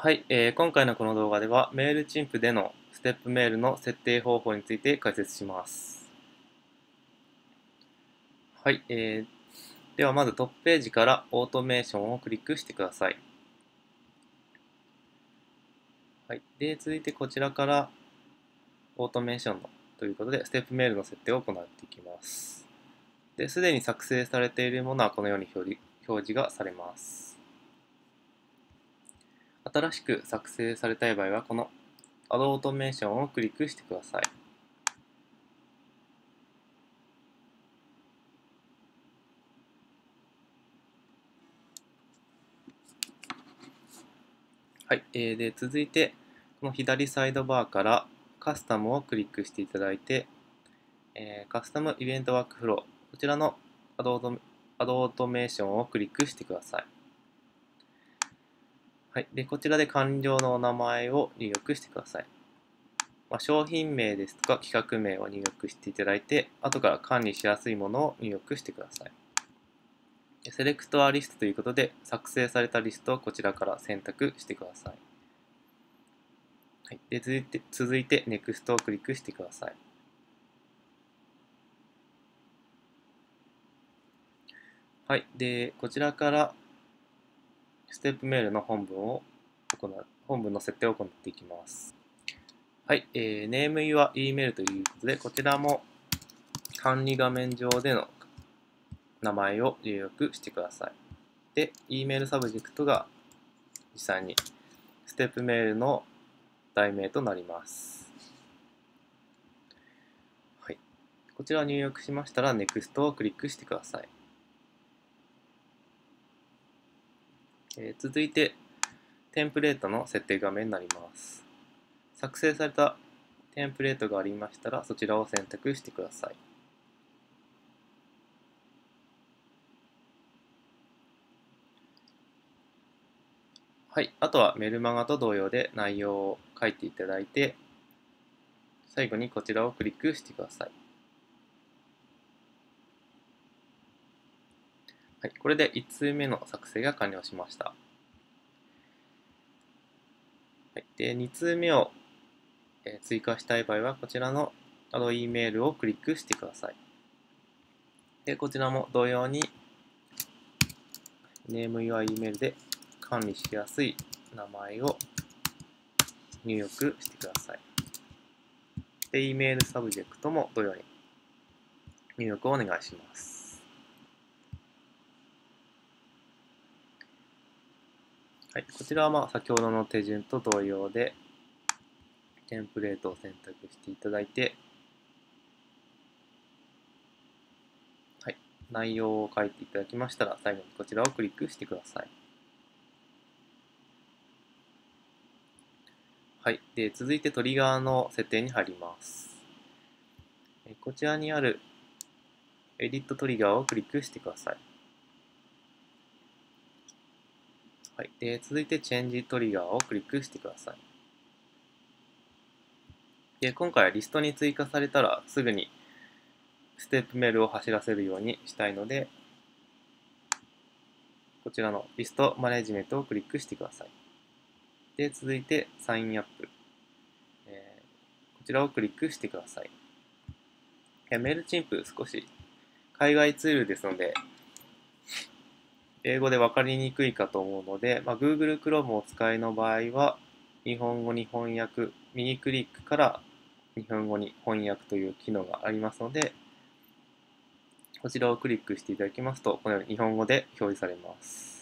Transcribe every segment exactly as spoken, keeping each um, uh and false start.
はい、えー今回のこの動画ではメールチンプでのステップメールの設定方法について解説します。はい、えーではまずトップページからオートメーションをクリックしてください。はい、で続いてこちらからオートメーションのということでステップメールの設定を行っていきます。で、すでに作成されているものはこのように表示表示がされます。新しく作成されたい場合はこの Add オートメーションをクリックしてください。はい、えーで続いてこの左サイドバーからカスタムをクリックしていただいて、えーカスタムイベントワークフロー、こちらのアドオートアドオートメーションをクリックしてください。はい、でこちらで完了のお名前を入力してください。まあ、商品名ですとか企画名を入力していただいて、後から管理しやすいものを入力してください。セレクトアリストということで、作成されたリストをこちらから選択してください。はい、で続いて、続いて ネクスト をクリックしてください。はい、でこちらからステップメールの本文を行う、本文の設定を行っていきます。はい、えー、ネーム your email ということで、こちらも管理画面上での名前を入力してください。で、E メールサブジェクトが実際にステップメールの題名となります。はい、こちらを入力しましたら ネクスト をクリックしてください。えー、続いてテンプレートの設定画面になります。作成されたテンプレートがありましたらそちらを選択してください。はい、あとはメルマガと同様で内容を書いていただいて、最後にこちらをクリックしてください。はい、これでいち通目の作成が完了しました。はい、でに通目を追加したい場合はこちらの Add email をクリックしてください。でこちらも同様に Name your email で管理しやすい名前を入力してください。で、E メールサブジェクトも同様に入力をお願いします。はい、こちらはまあ先ほどの手順と同様で、テンプレートを選択していただいて、はい、内容を書いていただきましたら、最後にこちらをクリックしてください。はい、で続いてトリガーの設定に入ります。こちらにあるエディットトリガーをクリックしてください。はい、で続いてチェンジトリガーをクリックしてください。で今回はリストに追加されたらすぐにステップメールを走らせるようにしたいので、こちらのリストマネジメントをクリックしてください。で続いてサインアップ、えー、こちらをクリックしてください。メールチンプ少し海外ツールですので英語で分かりにくいかと思うので、まあ、Google Chrome をお使いの場合は日本語に翻訳、右クリックから日本語に翻訳という機能がありますので、こちらをクリックしていただきますとこのように日本語で表示されます。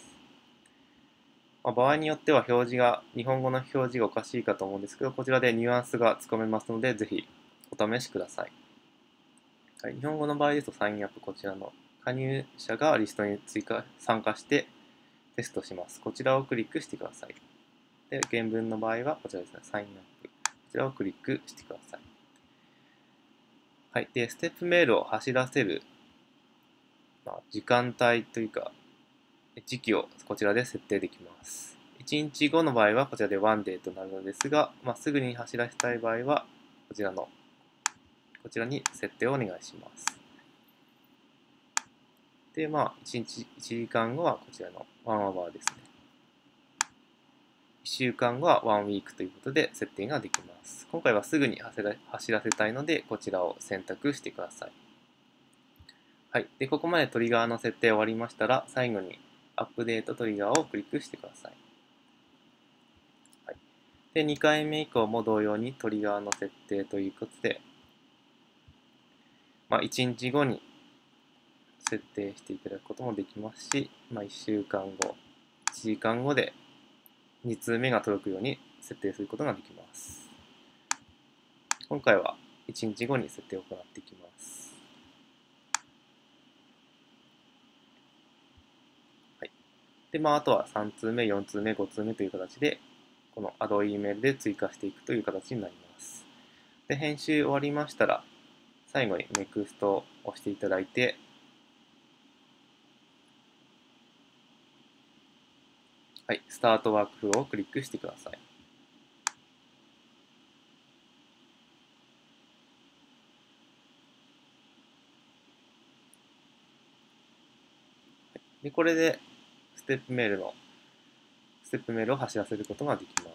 まあ、場合によっては表示が日本語の表示がおかしいかと思うんですけど、こちらでニュアンスがつかめますのでぜひお試しください。はい、日本語の場合ですとサインアップ、こちらの加入者がリストに追加参加してテストします。こちらをクリックしてください。で原文の場合はこちらですね、サインアップ、こちらをクリックしてください。はい、でステップメールを走らせる、まあ、時間帯というか時期をこちらで設定できます。いちにちごの場合はこちらでワンデーとなるのですが、まあ、すぐに走らせたい場合はこちらのこちらに設定をお願いします。で、まあ、いちにちいちじかんごはこちらのワンアワーですね。いっしゅうかんごはワンウィークということで設定ができます。今回はすぐに走らせたいので、こちらを選択してください。はい。で、ここまでトリガーの設定終わりましたら、最後にアップデートトリガーをクリックしてください。はい。で、にかいめ以降も同様にトリガーの設定ということで、まあ、いちにちごに設定していただくこともできますし、まあ、いっしゅうかんご、いちじかんごでに通目が届くように設定することができます。今回はいちにちごに設定を行っていきます。はい。で、まあ、あとはさん通目、よん通目、ご通目という形で、この Add E メールで追加していくという形になります。で、編集終わりましたら、最後に Next を押していただいて、はい、スタートワークフローをクリックしてください。で、これでステップメールのステップメールを走らせることができます。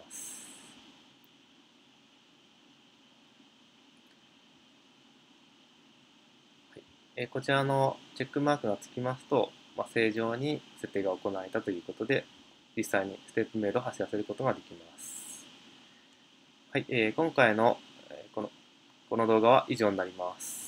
はい、えこちらのチェックマークがつきますと、まあ、正常に設定が行われたということで、実際にステップメールを走らせることができます。はい、えー、今回のこのこの動画は以上になります。